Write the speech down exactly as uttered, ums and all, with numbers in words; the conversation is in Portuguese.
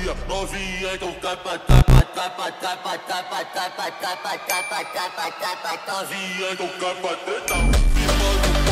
novinha, novinha, então tapa, tapa, tapa, tapa, tapa, tapa, tapa, tapa, tapa, tapa, novinha, então capa, teta,